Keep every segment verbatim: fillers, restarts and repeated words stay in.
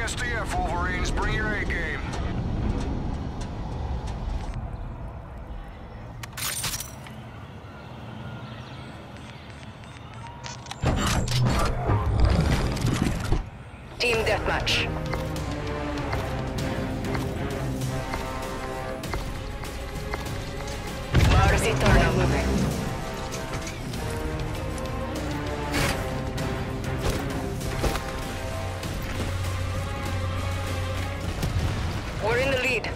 S D F, Wolverines. Bring your A game. Team deathmatch. Mars Eternal moving. We're in the lead.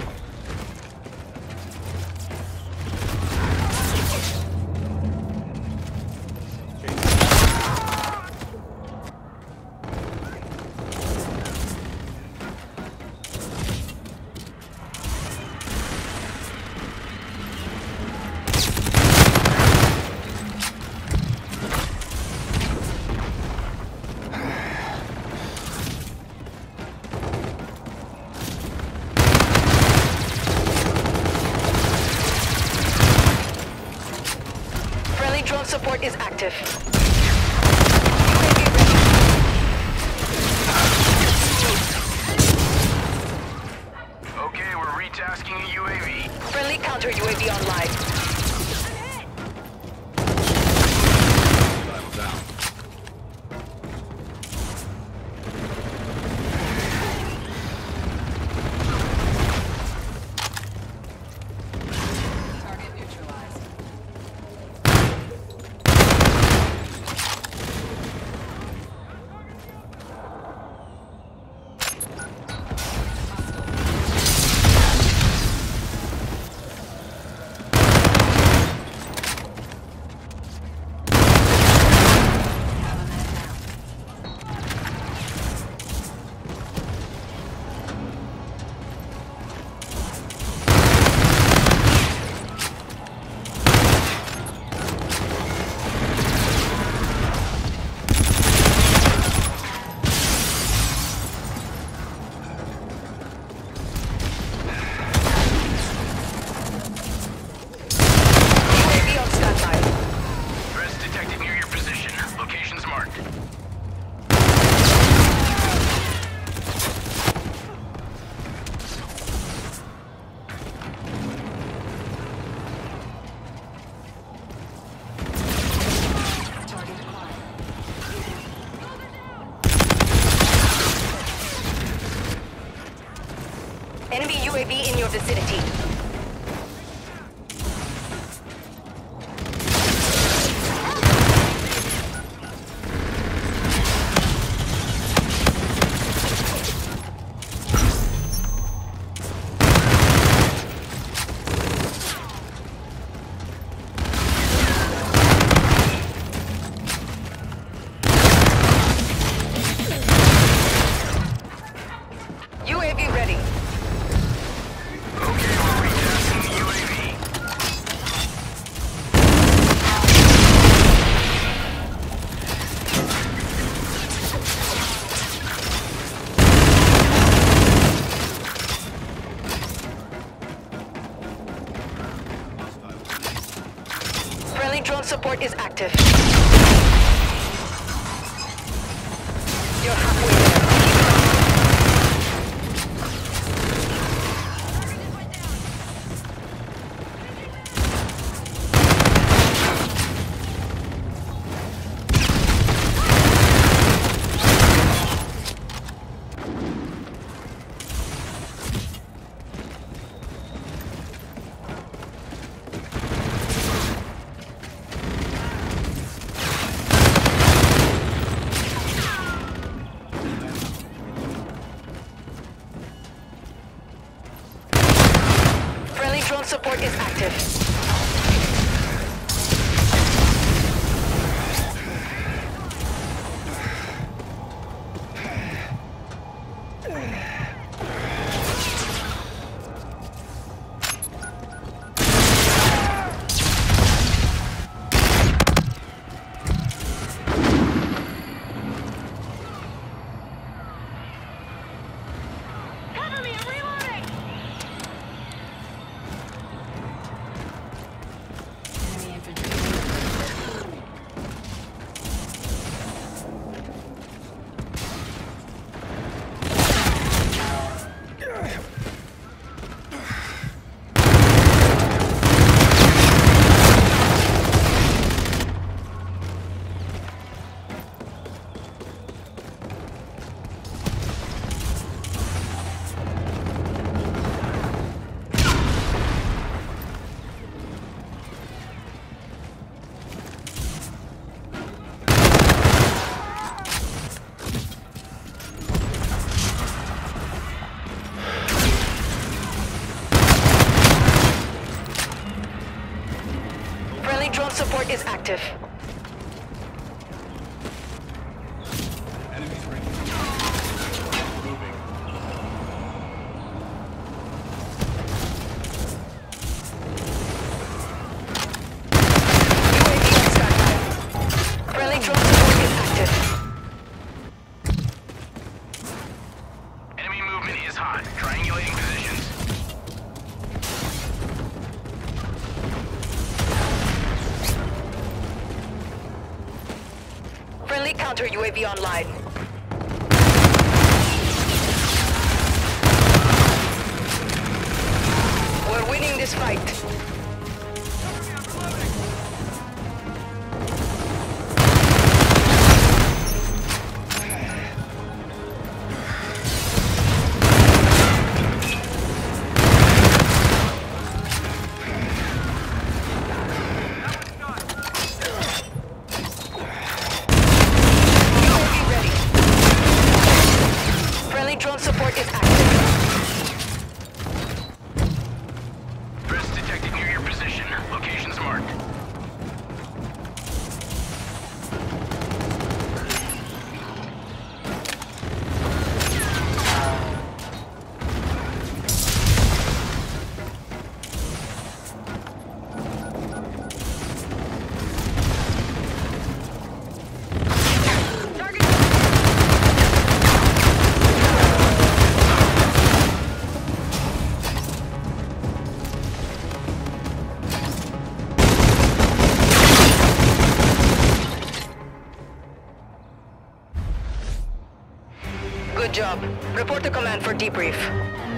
Drone support is active. Okay, we're retasking a U A V. Friendly counter U A V online. Down. Target neutralized. Enemy U A V in your vicinity. U A V ready. Okay, we're retasking the U A V. Friendly drone support is active. You're halfway there. support is active. Enemies ranking. Moving. U A V on standby. Friendly drone support is active. Enemy movement is hot. Triangulating positions. Friendly counter U A V online. We're winning this fight. U A V ready. Friendly drone support is active. Threats detected near your position. Locations marked. Good job. Report to command for debrief.